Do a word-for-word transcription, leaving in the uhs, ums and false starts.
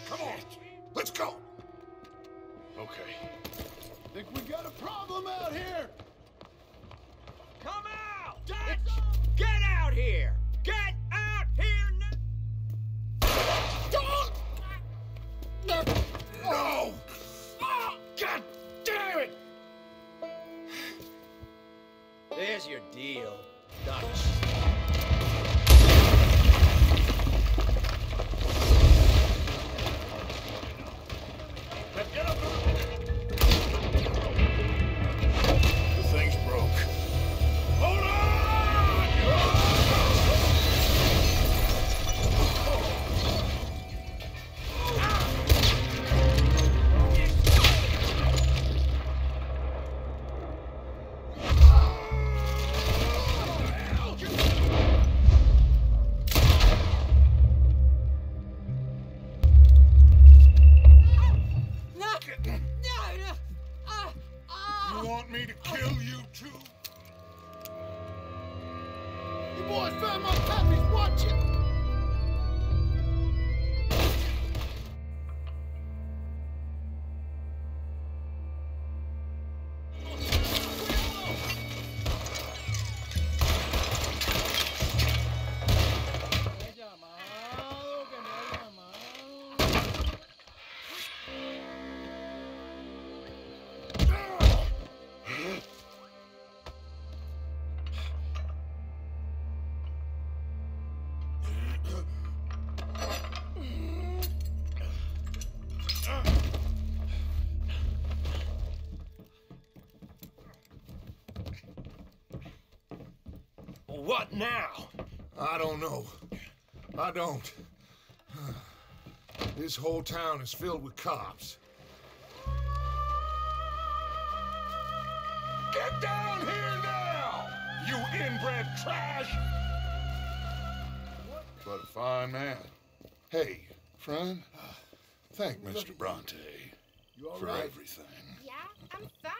Come on, let's go. Okay. Think we got a problem out here? Come out! Get out here! Get out here now! Don't! No! No! God damn it! There's your deal, Dutch. Let's get up. The thing's broke. Hold on! You want me to kill you too? You boys found my puppies, watch it! What now? I don't know. I don't. This whole town is filled with cops. Get down here now! You inbred trash! But a fine man. Hey, friend, thank Mister Bronte You all for right? everything. Yeah, I'm fine.